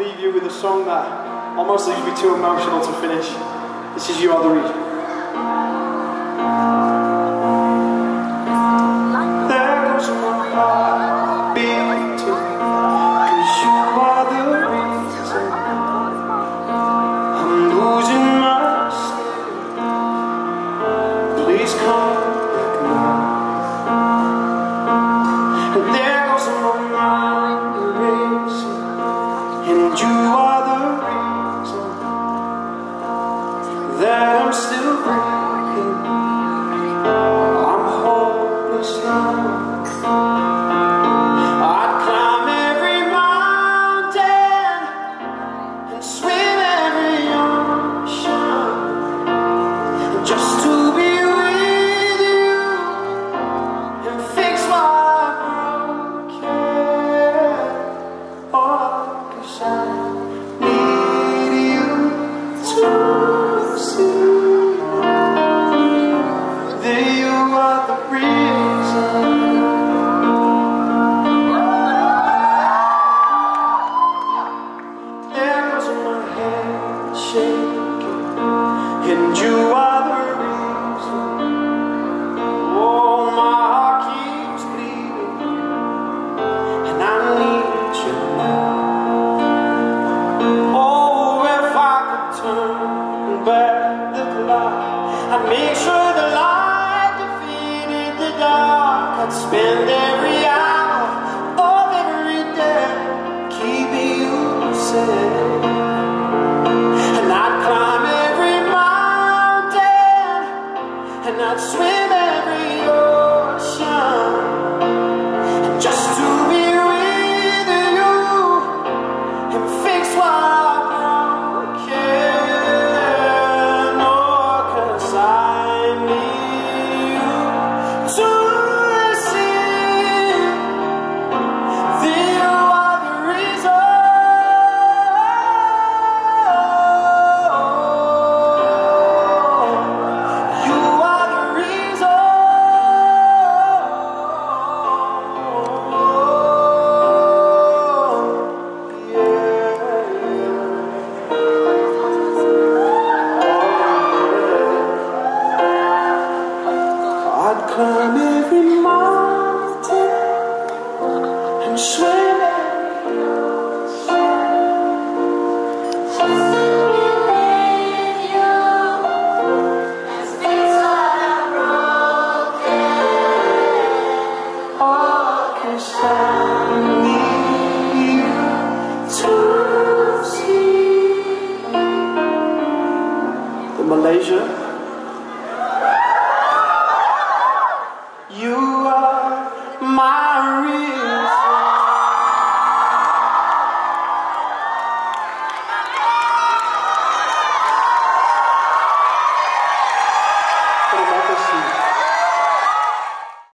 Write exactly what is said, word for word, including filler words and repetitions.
leave you with a song that almost leaves me too emotional to finish. This is You Are the Reason. There goes my heart beating, 'cause you are the reason I'm losing my sleep. Please come back now. And there goes my mind racing, and you are the reason that I'm still breathing. I'm hopeless now. I'd climb every mountain and swim every ocean just to be with you and fix what I've broken. Oh, 'cause I need you to see that you are the reason. There goes my head shaking, and you are the reason. Oh, my heart keeps bleeding, and I need you now. Oh, if I could turn back the clock, I'd make sure the light defeated the dark. I'd spend every hour of every day keeping you safe. And I'd climb every mountain, and I'd swim every ocean just to be with you and fix what I've broken. Oh, 'cause I need you to see that you are the reason. You are the reason. I'd climb every mountain and swim every ocean. Oh, 'cause I need you to see the Malaysia. You are my reason.